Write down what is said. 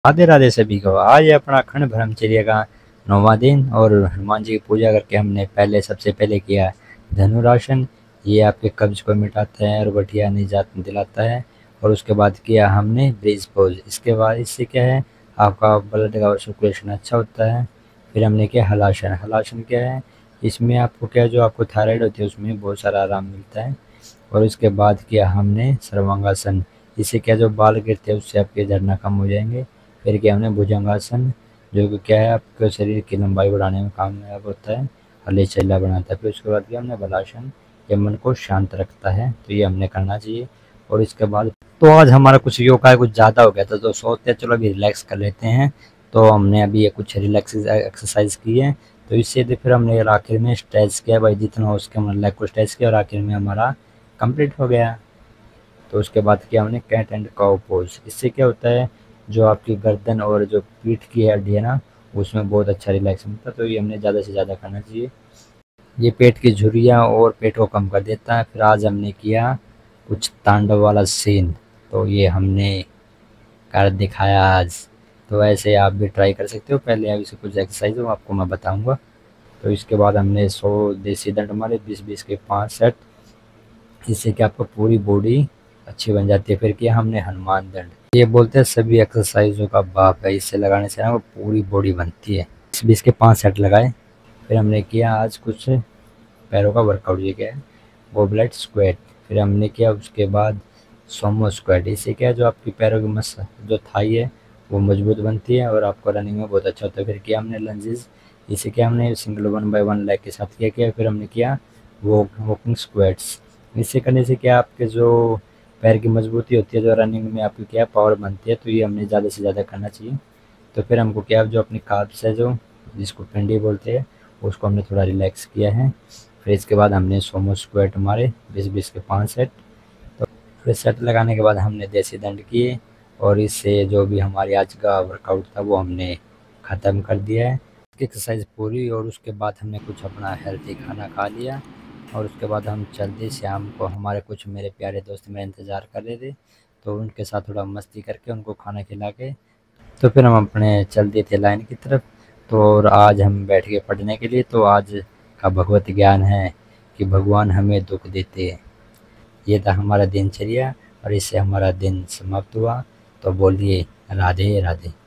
राधे राधे सभी को। आज है अपना अखंड ब्रह्मचर्य का 9वां दिन और हनुमान जी की पूजा करके हमने सबसे पहले किया धनुरासन। ये आपके कब्ज को मिटाता है और बढ़िया निजात दिलाता है। और उसके बाद किया हमने ब्रीज पोज। इसके बाद इससे क्या है, आपका ब्लड का सर्कुलेशन अच्छा होता है। फिर हमने किया हलासन। हलासन क्या है, इसमें आपको क्या, जो आपको थायराइड होती है उसमें बहुत सारा आराम मिलता है। और उसके बाद किया हमने सर्वांगासन। इससे क्या, जो बाल गिरते हैं उससे आपके झड़ना कम हो जाएंगे। फिर किया हमने भुजंगासन, जो कि क्या है, आपके शरीर की लंबाई बढ़ाने में कामयाब होता है, हले चल्ला बनाता है। फिर उसके बाद किया हमने बलासन, ये मन को शांत रखता है, तो ये हमने करना चाहिए। और इसके बाद तो आज हमारा कुछ योगा है कुछ ज़्यादा हो गया था, तो सोचते हैं चलो अभी रिलैक्स कर लेते हैं। तो हमने अभी ये कुछ रिलैक्स एक्सरसाइज की है। तो इससे फिर हमने आखिर में स्ट्रेच किया भाई, जितना हो उसके हमने लेग को स्ट्रेच किया और आखिर में हमारा कंप्लीट हो गया। तो उसके बाद किया हमने कैट एंड काउ पोज। इससे क्या होता है, जो आपकी गर्दन और जो पीठ की हड्डी है ना, उसमें बहुत अच्छा रिलैक्स मिलता है। तो ये हमने ज़्यादा से ज़्यादा करना चाहिए। ये पेट की झुर्रियाँ और पेट को कम कर देता है। फिर आज हमने किया कुछ तांडव वाला सीन, तो ये हमने कर दिखाया आज। तो ऐसे आप भी ट्राई कर सकते हो। पहले अभी से कुछ एक्सरसाइज हो आपको मैं बताऊंगा। तो इसके बाद हमने 100 देसी दंड मारे, 20-20 के 5 सेट। इससे कि आपको पूरी बॉडी अच्छी बन जाती है। फिर किया हमने हनुमान दंड। ये बोलते हैं सभी एक्सरसाइजों का बाप है, इससे लगाने से ना वो पूरी बॉडी बनती है। 20 के 5 सेट लगाए। फिर हमने किया आज कुछ पैरों का वर्कआउट, ये क्या है, गोबलेट स्क्वाट। फिर हमने किया उसके बाद सोमो स्क्वाट। इससे क्या है, जो आपकी पैरों की जो थाई है वो मजबूत बनती है और आपको रनिंग में बहुत अच्छा होता है। फिर किया हमने लंजेस। इसे क्या हमने सिंगल 1 बाय 1 लेग के साथ किया। फिर हमने किया वॉकिंग स्क्वाट्स। इससे करने से क्या, आपके जो पैर की मजबूती होती है, जो रनिंग में आपकी क्या पावर बनती है, तो ये हमने ज़्यादा से ज़्यादा करना चाहिए। तो फिर हमको क्या, जो अपनी काब्स है, जो जिसको पिंडी बोलते हैं, उसको हमने थोड़ा रिलैक्स किया है। फिर इसके बाद हमने सोमो स्क्वाट मारे 20-20 के 5 सेट। तो फिर सेट लगाने के बाद हमने देसी दंड किए और इससे जो भी हमारी आज का वर्कआउट था वो हमने ख़त्म कर दिया है। एक्सरसाइज पूरी और उसके बाद हमने कुछ अपना हेल्थी खाना खा लिया। और उसके बाद हम जल्दी शाम को, हमारे कुछ मेरे प्यारे दोस्त मेरा इंतज़ार कर रहे थे, तो उनके साथ थोड़ा मस्ती करके उनको खाना खिला के तो फिर हम अपने चल दिए थे लाइन की तरफ। तो और आज हम बैठ गए पढ़ने के लिए। तो आज का भगवत ज्ञान है कि भगवान हमें दुख देते हैं। ये था हमारा दिनचर्या और इससे हमारा दिन समाप्त हुआ। तो बोलिए राधे राधे।